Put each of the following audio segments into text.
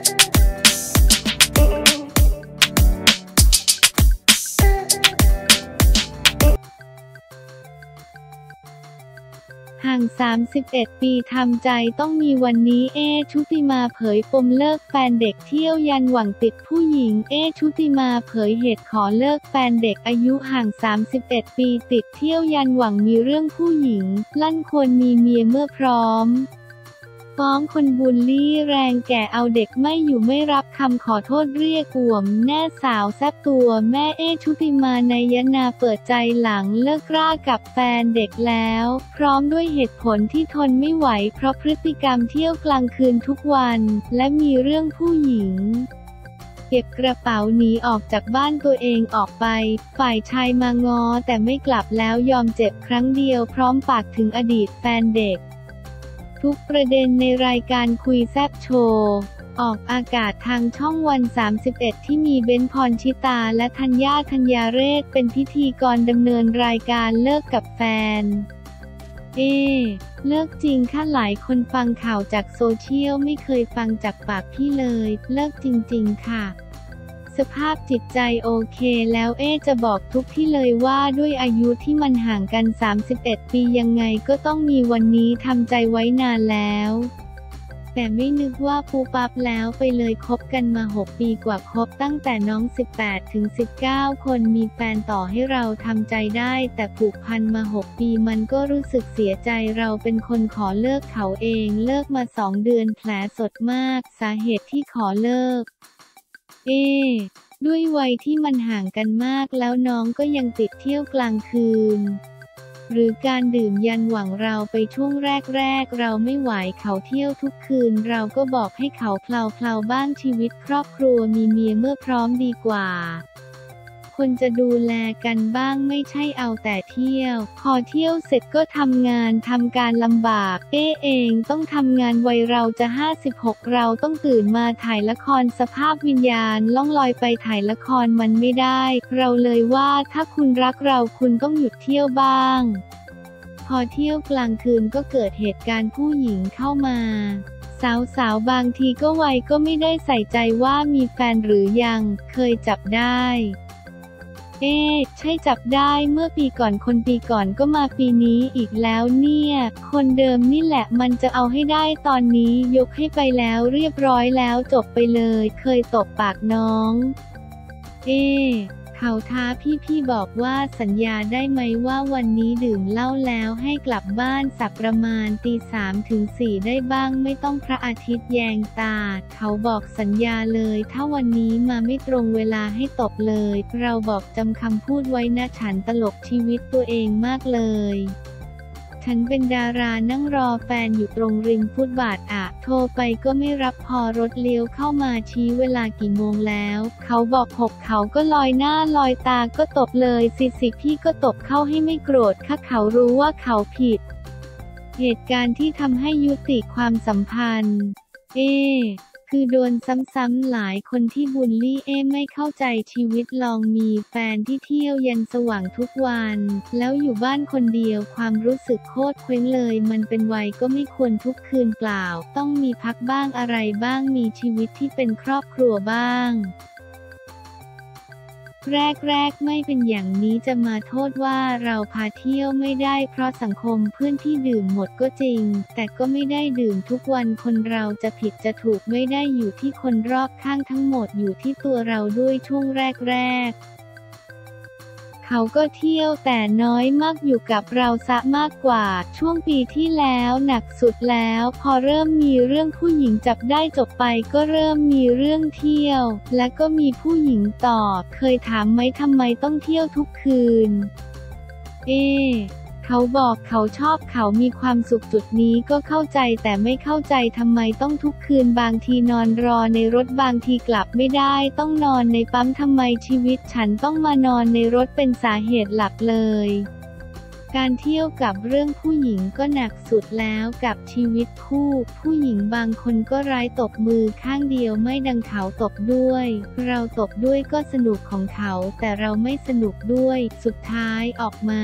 ห่าง31 ปีทำใจต้องมีวันนี้ชุติมาเผยปมเลิกแฟนเด็กเที่ยวยันหวังติดผู้หญิงชุติมาเผยเหตุขอเลิกแฟนเด็กอายุห่าง31 ปีติดเที่ยวยันหวังมีเรื่องผู้หญิงลั่นควรมีเมียเมื่อพร้อมฟ้องคนบูลลี่แรงแก่เอาเด็กไม่อยู่ไม่รับคำขอโทษเรียกอ่วมแน่สาวแซ่บตัวแม่ชุติมาในยนาเปิดใจหลังเลิกรากับแฟนเด็กแล้วพร้อมด้วยเหตุผลที่ทนไม่ไหวเพราะพฤติกรรมเที่ยวกลางคืนทุกวันและมีเรื่องผู้หญิงเก็บกระเป๋าหนีออกจากบ้านตัวเองออกไปฝ่ายชายมาง้อแต่ไม่กลับแล้วยอมเจ็บครั้งเดียวพร้อมปากถึงอดีตแฟนเด็กทุกประเด็นในรายการคุยแซ่บโชว์ออกอากาศทางช่องวัน31ที่มีเบนซ์ พรชิตาและธัญญาเรศเป็นพิธีกรดำเนินรายการเลิกกับแฟนเลิกจริงค่ะหลายคนฟังข่าวจากโซเชียลไม่เคยฟังจากปากพี่เลยเลิกจริงๆค่ะสภาพจิตใจโอเคแล้วจะบอกทุกที่เลยว่าด้วยอายุที่มันห่างกัน31 ปียังไงก็ต้องมีวันนี้ทำใจไว้นานแล้วแต่ไม่นึกว่าปูปั๊บแล้วไปเลยคบกันมา6 ปีกว่าคบตั้งแต่น้อง18 ถึง 19 คนมีแฟนต่อให้เราทำใจได้แต่ผูกพันมา6 ปีมันก็รู้สึกเสียใจเราเป็นคนขอเลิกเขาเองเลิกมา2 เดือนแผลสดมากสาเหตุที่ขอเลิกด้วยวัยที่มันห่างกันมากแล้วน้องก็ยังติดเที่ยวกลางคืนหรือการดื่มยันหวังเราไปช่วงแรกเราไม่ไหวเขาเที่ยวทุกคืนเราก็บอกให้เขาเพลาบ้างชีวิตครอบครัวมีเมียเมื่อพร้อมดีกว่าคนจะดูแลกันบ้างไม่ใช่เอาแต่เที่ยวพอเที่ยวเสร็จก็ทำงานทำการลำบากเองต้องทำงานวัยเราจะ56เราต้องตื่นมาถ่ายละครสภาพวิญญาณล่องลอยไปถ่ายละครมันไม่ได้เราเลยว่าถ้าคุณรักเราคุณต้องหยุดเที่ยวบ้างพอเที่ยวกลางคืนก็เกิดเหตุการณ์ผู้หญิงเข้ามาสาวบางทีก็วัยก็ไม่ได้ใส่ใจว่ามีแฟนหรือยังเคยจับได้ใช่จับได้เมื่อปีก่อนคนปีก่อนก็มาปีนี้อีกแล้วเนี่ยคนเดิมนี่แหละมันจะเอาให้ได้ตอนนี้ยกให้ไปแล้วเรียบร้อยแล้วจบไปเลยเคยตบปากน้องเขาท้าพี่บอกว่าสัญญาได้ไหมว่าวันนี้ดื่มเหล้าแล้วให้กลับบ้านสักประมาณตี 3 ถึง 4ได้บ้างไม่ต้องพระอาทิตย์แยงตาเขาบอกสัญญาเลยถ้าวันนี้มาไม่ตรงเวลาให้ตบเลยเราบอกจำคำพูดไว้นะฉันตลกชีวิตตัวเองมากเลยฉันเป็นดารานั่งรอแฟนอยู่ตรงริมฟุตบาทโทรไปก็ไม่รับพอรถเลี้ยวเข้ามาชี้เวลากี่โมงแล้วเขาบอก6เขาก็ลอยหน้าลอยตาก็ตบเลยสิพี่ก็ตบเข้าให้ไม่โกรธค่ะเขารู้ว่าเขาผิดเหตุการณ์ที่ทำให้ยุติความสัมพันธ์คือโดนซ้ำๆหลายคนที่บูลลี่ไม่เข้าใจชีวิตลองมีแฟนที่เที่ยวยันสว่างทุกวันแล้วอยู่บ้านคนเดียวความรู้สึกโคตรเคว้งเลยมันเป็นวัยก็ไม่ควรทุกคืนเปล่าต้องมีพักบ้างอะไรบ้างมีชีวิตที่เป็นครอบครัวบ้างแรกไม่เป็นอย่างนี้จะมาโทษว่าเราพาเที่ยวไม่ได้เพราะสังคมเพื่อนที่ดื่มหมดก็จริงแต่ก็ไม่ได้ดื่มทุกวันคนเราจะผิดจะถูกไม่ได้อยู่ที่คนรอบข้างทั้งหมดอยู่ที่ตัวเราด้วยช่วงแรกเขาก็เที่ยวแต่น้อยมากอยู่กับเราซะมากกว่าช่วงปีที่แล้วหนักสุดแล้วพอเริ่มมีเรื่องผู้หญิงจับได้จบไปก็เริ่มมีเรื่องเที่ยวและก็มีผู้หญิงต่อเคยถามไหมทำไมต้องเที่ยวทุกคืนเขาบอกเขาชอบเขามีความสุขจุดนี้ก็เข้าใจแต่ไม่เข้าใจทำไมต้องทุกคืนบางทีนอนรอในรถบางทีกลับไม่ได้ต้องนอนในปั๊มทำไมชีวิตฉันต้องมานอนในรถเป็นสาเหตุหลักเลยการเที่ยวกับเรื่องผู้หญิงก็หนักสุดแล้วกับชีวิตคู่ผู้หญิงบางคนก็ร้ายตบมือข้างเดียวไม่ดังเขาตบด้วยเราตบด้วยก็สนุกของเขาแต่เราไม่สนุกด้วยสุดท้ายออกมา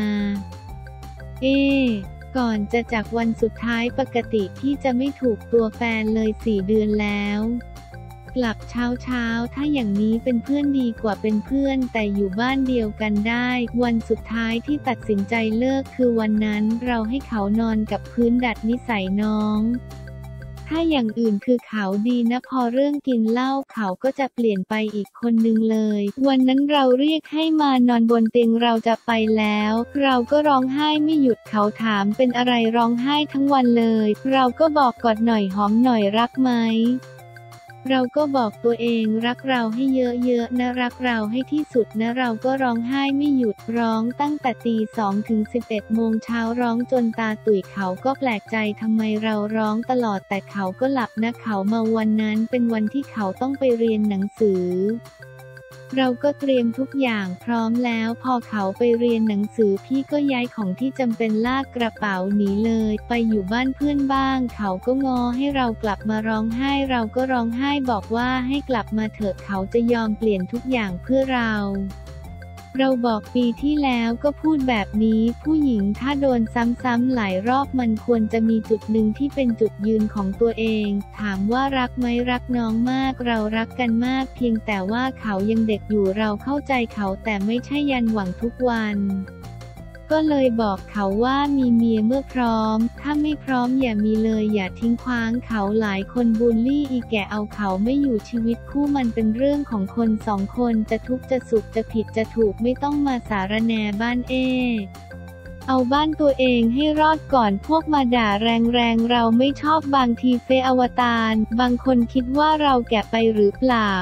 ก่อนจะจากวันสุดท้ายปกติพี่จะไม่ถูกตัวแฟนเลย4 เดือนแล้วกลับเช้าถ้าอย่างนี้เป็นเพื่อนดีกว่าเป็นเพื่อนแต่อยู่บ้านเดียวกันได้วันสุดท้ายที่ตัดสินใจเลิกคือวันนั้นเราให้เขานอนกับพื้นดัดนิสัยน้องถ้าอย่างอื่นคือเขาดีนะพอเรื่องกินเหล้าเขาก็จะเปลี่ยนไปอีกคนนึงเลยวันนั้นเราเรียกให้มานอนบนเตียงเราจะไปแล้วเราก็ร้องไห้ไม่หยุดเขาถามเป็นอะไรร้องไห้ทั้งวันเลยเราก็บอกกอดหน่อยหอมหน่อยรักไหมเราก็บอกตัวเองรักเราให้เยอะๆนะรักเราให้ที่สุดนะเราก็ร้องไห้ไม่หยุดร้องตั้งแต่ตี2 ถึง 11 โมงเช้าร้องจนตาตุ๋ยเขาก็แปลกใจทำไมเราร้องตลอดแต่เขาก็หลับนะเขามาวันนั้นเป็นวันที่เขาต้องไปเรียนหนังสือเราก็เตรียมทุกอย่างพร้อมแล้วพอเขาไปเรียนหนังสือพี่ก็ย้ายของที่จำเป็นลากกระเป๋าหนีเลยไปอยู่บ้านเพื่อนบ้างเขาก็งอให้เรากลับมาร้องไห้เราก็ร้องไห้บอกว่าให้กลับมาเถอะเขาจะยอมเปลี่ยนทุกอย่างเพื่อเราบอกปีที่แล้วก็พูดแบบนี้ผู้หญิงถ้าโดนซ้ำๆหลายรอบมันควรจะมีจุดหนึ่งที่เป็นจุดยืนของตัวเองถามว่ารักไหมรักน้องมากเรารักกันมากเพียงแต่ว่าเขายังเด็กอยู่เราเข้าใจเขาแต่ไม่ใช่ยันหวังทุกวันก็เลยบอกเขาว่ามีเมียเมื่อพร้อมถ้าไม่พร้อมอย่ามีเลยอย่าทิ้งคว้างเขาหลายคนบูลลี่อีแก่เอาเขาไม่อยู่ชีวิตคู่มันเป็นเรื่องของคนสองคนจะทุกข์จะสุขจะผิดจะถูกไม่ต้องมาสารแหน่บ้านเอาบ้านตัวเองให้รอดก่อนพวกมาด่าแรงๆเราไม่ชอบบางทีเฟซอวตารบางคนคิดว่าเราแก่ไปหรือเปล่า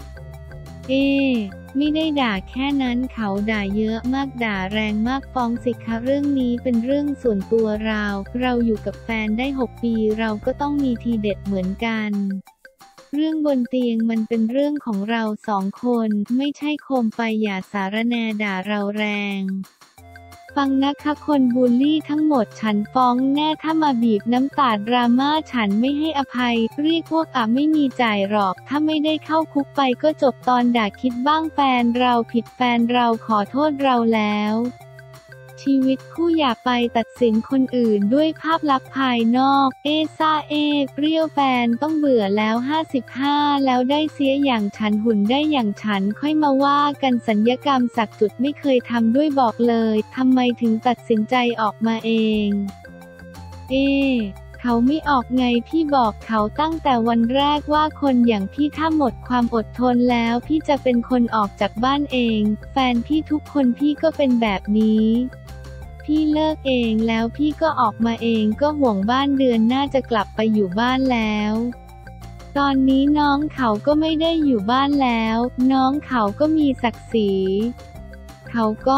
ไม่ได้ด่าแค่นั้นเขาด่าเยอะมากด่าแรงมากฟ้องสิคะเรื่องนี้เป็นเรื่องส่วนตัวเราอยู่กับแฟนได้6 ปีเราก็ต้องมีทีเด็ดเหมือนกันเรื่องบนเตียงมันเป็นเรื่องของเรา2 คนไม่ใช่โคมไฟอย่าสารแหน่ด่าเราแรงฟังนะคะคนบูลลี่ทั้งหมดฉันฟ้องแน่ถ้ามาบีบน้ำตาดราม่าฉันไม่ให้อภัยเรียกพวกไม่มีจ่ายหรอกถ้าไม่ได้เข้าคุกไปก็จบตอนด่าคิดบ้างแฟนเราผิดแฟนเราขอโทษเราแล้วชีวิตคู่อย่าไปตัดสินคนอื่นด้วยภาพลักษณ์ภายนอกซ่าเปรี้ยวแฟนต้องเบื่อแล้ว55แล้วได้เสียอย่างฉันหุ่นได้อย่างฉันค่อยมาว่ากันสัญญกรรมสักจุดไม่เคยทำด้วยบอกเลยทำไมถึงตัดสินใจออกมาเองเขาไม่ออกไงพี่บอกเขาตั้งแต่วันแรกว่าคนอย่างพี่ถ้าหมดความอดทนแล้วพี่จะเป็นคนออกจากบ้านเองแฟนพี่ทุกคนพี่ก็เป็นแบบนี้พี่เลิกเองแล้วพี่ก็ออกมาเองก็ห่วงบ้านเดือนหน้าจะกลับไปอยู่บ้านแล้วตอนนี้น้องเขาก็ไม่ได้อยู่บ้านแล้วน้องเขาก็มีศักดิ์ศรีเขาก็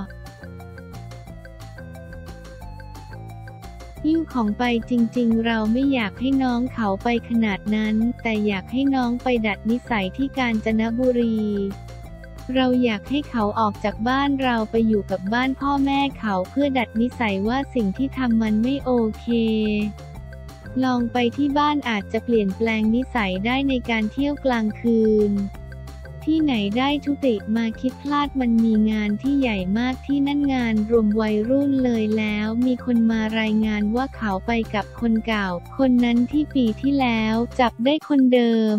หิ้วของไปจริงๆเราไม่อยากให้น้องเขาไปขนาดนั้นแต่อยากให้น้องไปดัดนิสัยที่กาญจนบุรีเราอยากให้เขาออกจากบ้านเราไปอยู่กับบ้านพ่อแม่เขาเพื่อดัดนิสัยว่าสิ่งที่ทำมันไม่โอเคลองไปที่บ้านอาจจะเปลี่ยนแปลงนิสัยได้ในการเที่ยวกลางคืนที่ไหนได้ชุติมาคิดพลาดมันมีงานที่ใหญ่มากที่นั่นงานรวมวัยรุ่นเลยแล้วมีคนมารายงานว่าเขาไปกับคนเก่าคนนั้นที่ปีที่แล้วจับได้คนเดิม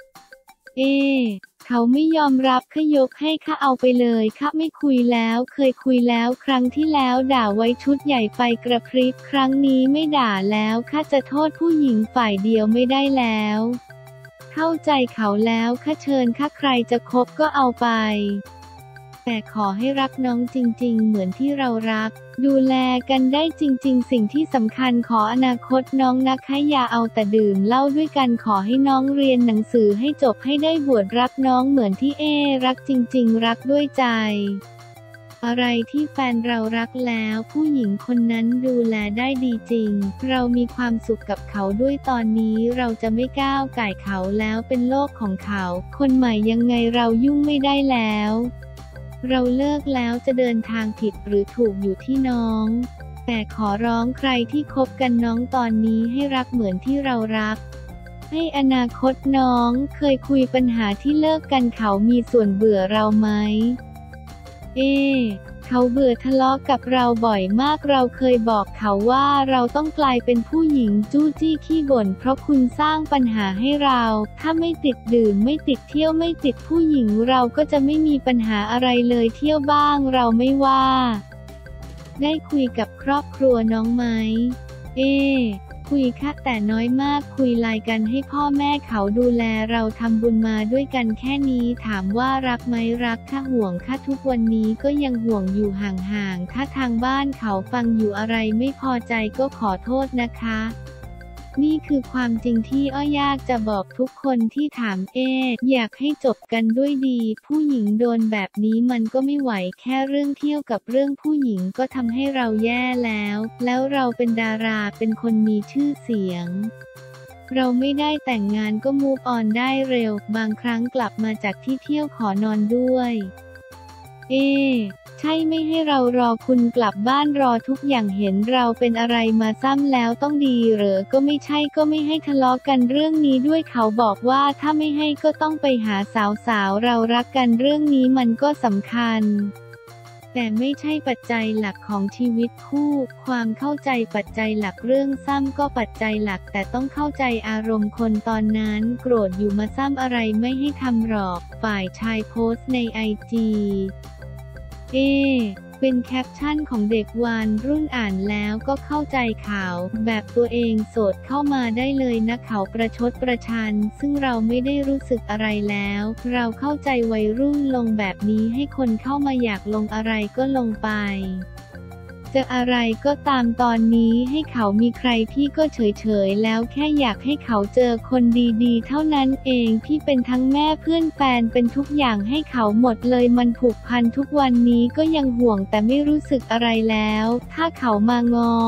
เขาไม่ยอมรับข้ายกให้ข้าเอาไปเลยข้าไม่คุยแล้วเคยคุยแล้วครั้งที่แล้วด่าไว้ชุดใหญ่ไฟกระพริบครั้งนี้ไม่ด่าแล้วข้าจะโทษผู้หญิงฝ่ายเดียวไม่ได้แล้วเข้าใจเขาแล้วข้าเชิญข้าใครจะคบก็เอาไปแต่ขอให้รักน้องจริงๆเหมือนที่เรารักดูแลกันได้จริงๆสิ่งที่สำคัญขออนาคตน้องนะคะอย่าเอาแต่ดื่มเหล้าด้วยกันขอให้น้องเรียนหนังสือให้จบให้ได้บวชรักน้องเหมือนที่รักจริงๆรักด้วยใจอะไรที่แฟนเรารักแล้วผู้หญิงคนนั้นดูแลได้ดีจริงเรามีความสุขกับเขาด้วยตอนนี้เราจะไม่ก้าวก่ายเขาแล้วเป็นโลกของเขาคนใหม่ยังไงเรายุ่งไม่ได้แล้วเราเลิกแล้วจะเดินทางผิดหรือถูกอยู่ที่น้องแต่ขอร้องใครที่คบกันน้องตอนนี้ให้รักเหมือนที่เรารักให้อนาคตน้องเคยคุยปัญหาที่เลิกกันเขามีส่วนเบื่อเราไหมเขาเบื่อทะเลาะกับเราบ่อยมากเราเคยบอกเขาว่าเราต้องกลายเป็นผู้หญิงจู้จี้ขี้บ่นเพราะคุณสร้างปัญหาให้เราถ้าไม่ติดดื่มไม่ติดเที่ยวไม่ติดผู้หญิงเราก็จะไม่มีปัญหาอะไรเลยเที่ยวบ้างเราไม่ว่าได้คุยกับครอบครัวน้องไหมคุยค่ะแต่น้อยมากคุยไลน์กันให้พ่อแม่เขาดูแลเราทำบุญมาด้วยกันแค่นี้ถามว่ารักไหมรักค่ะห่วงค่ะทุกวันนี้ก็ยังห่วงอยู่ห่างๆถ้าทางบ้านเขาฟังอยู่อะไรไม่พอใจก็ขอโทษนะคะนี่คือความจริงที่อ้อยากจะบอกทุกคนที่ถามอยากให้จบกันด้วยดีผู้หญิงโดนแบบนี้มันก็ไม่ไหวแค่เรื่องเที่ยวกับเรื่องผู้หญิงก็ทำให้เราแย่แล้วเราเป็นดาราเป็นคนมีชื่อเสียงเราไม่ได้แต่งงานก็มูฟออนได้เร็วบางครั้งกลับมาจากที่เที่ยวขอนอนด้วยใช่ไม่ให้เรารอคุณกลับบ้านรอทุกอย่างเห็นเราเป็นอะไรมาซ้ำแล้วต้องดีเหรอก็ไม่ใช่ก็ไม่ให้ทะเลาะกันเรื่องนี้ด้วยเขาบอกว่าถ้าไม่ให้ก็ต้องไปหาสาวๆเรารักกันเรื่องนี้มันก็สำคัญแต่ไม่ใช่ปัจจัยหลักของชีวิตคู่ความเข้าใจปัจจัยหลักเรื่องซ้ำก็ปัจจัยหลักแต่ต้องเข้าใจอารมณ์คนตอนนั้นโกรธอยู่มาซ้ำอะไรไม่ให้ทำหรอกฝ่ายชายโพสต์ในIGเป็นแคปชั่นของเด็กวัยรุ่นอ่านแล้วก็เข้าใจข่าวแบบตัวเองโสดเข้ามาได้เลยนะเขาประชดประชันซึ่งเราไม่ได้รู้สึกอะไรแล้วเราเข้าใจวัยรุ่นลงแบบนี้ให้คนเข้ามาอยากลงอะไรก็ลงไปจะอะไรก็ตามตอนนี้ให้เขามีใครพี่ก็เฉยๆแล้วแค่อยากให้เขาเจอคนดีๆเท่านั้นเองพี่เป็นทั้งแม่เพื่อนแฟนเป็นทุกอย่างให้เขาหมดเลยมันผูกพันทุกวันนี้ก็ยังห่วงแต่ไม่รู้สึกอะไรแล้วถ้าเขามาง้อ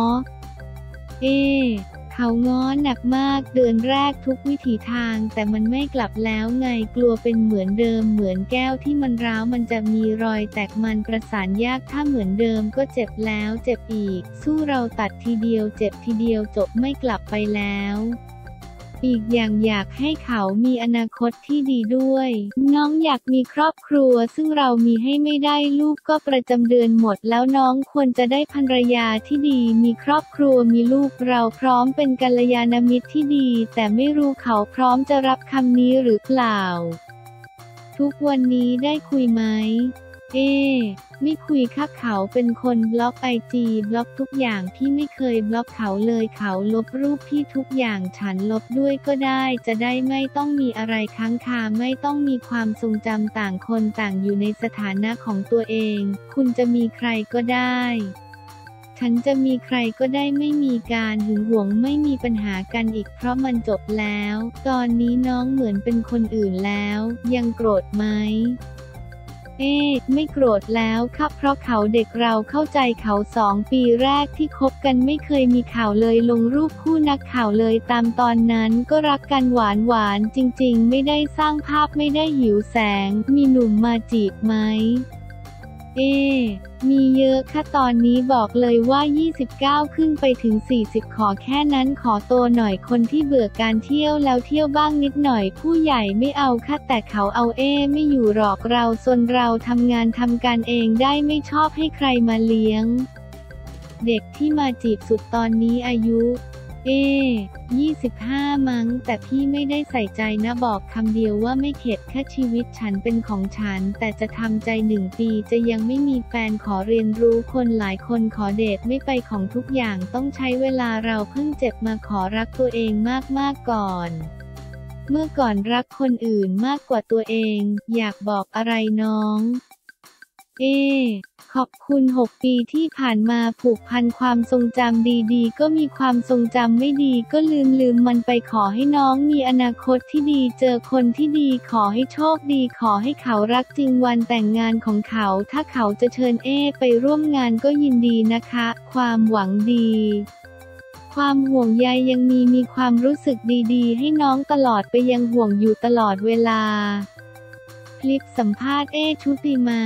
เขาง้อหนักมากเดือนแรกทุกวิถีทางแต่มันไม่กลับแล้วไงกลัวเป็นเหมือนเดิมเหมือนแก้วที่มันร้าวมันจะมีรอยแตกมันประสานยากถ้าเหมือนเดิมก็เจ็บแล้วเจ็บอีกสู้เราตัดทีเดียวเจ็บทีเดียวจบไม่กลับไปแล้วอีกอย่างอยากให้เขามีอนาคตที่ดีด้วยน้องอยากมีครอบครัวซึ่งเรามีให้ไม่ได้ลูกก็ประจำเดือนหมดแล้วน้องควรจะได้ภรรยาที่ดีมีครอบครัวมีลูกเราพร้อมเป็นกัลยาณมิตรที่ดีแต่ไม่รู้เขาพร้อมจะรับคำนี้หรือเปล่าทุกวันนี้ได้คุยไหมไม่คุยค่ะเขาเป็นคนบล็อกIGบล็อกทุกอย่างพี่ไม่เคยบล็อกเขาเลยเขาลบรูปพี่ทุกอย่างฉันลบด้วยก็ได้จะได้ไม่ต้องมีอะไรค้างคาไม่ต้องมีความทรงจำต่างคนต่างอยู่ในสถานะของตัวเองคุณจะมีใครก็ได้ฉันจะมีใครก็ได้ไม่มีการหึงหวงไม่มีปัญหากันอีกเพราะมันจบแล้วตอนนี้น้องเหมือนเป็นคนอื่นแล้วยังโกรธไหมไม่โกรธแล้วครับเพราะเขาเด็กเราเข้าใจเขา2 ปีแรกที่คบกันไม่เคยมีข่าวเลยลงรูปคู่นักข่าวเลยตามตอนนั้นก็รักกันหวานจริงๆไม่ได้สร้างภาพไม่ได้หิวแสงมีหนุ่มมาจีบไหมมีเยอะค่ะตอนนี้บอกเลยว่า29ขึ้นไปถึง40ขอแค่นั้นขอโตหน่อยคนที่เบื่อการเที่ยวแล้วเที่ยวบ้างนิดหน่อยผู้ใหญ่ไม่เอาค่ะแต่เขาเอาไม่อยู่หรอกเราส่วนเราทำงานทำการเองได้ไม่ชอบให้ใครมาเลี้ยงเด็กที่มาจีบสุดตอนนี้อายุ25มั้งแต่พี่ไม่ได้ใส่ใจนะบอกคำเดียวว่าไม่เข็ดแค่ชีวิตฉันเป็นของฉันแต่จะทำใจ1 ปีจะยังไม่มีแฟนขอเรียนรู้คนหลายคนขอเดทไม่ไปของทุกอย่างต้องใช้เวลาเราเพิ่งเจ็บมาขอรักตัวเองมากๆก่อนเมื่อก่อนรักคนอื่นมากกว่าตัวเองอยากบอกอะไรน้องขอบคุณ6 ปีที่ผ่านมาผูกพันความทรงจำดีๆก็มีความทรงจำไม่ดีก็ลืมมันไปขอให้น้องมีอนาคตที่ดีเจอคนที่ดีขอให้โชคดีขอให้เขารักจริงวันแต่งงานของเขาถ้าเขาจะเชิญไปร่วมงานก็ยินดีนะคะความหวังดีความห่วงใยยังมีความรู้สึกดีๆให้น้องตลอดไปยังห่วงอยู่ตลอดเวลาคลิปสัมภาษณ์ชุติมา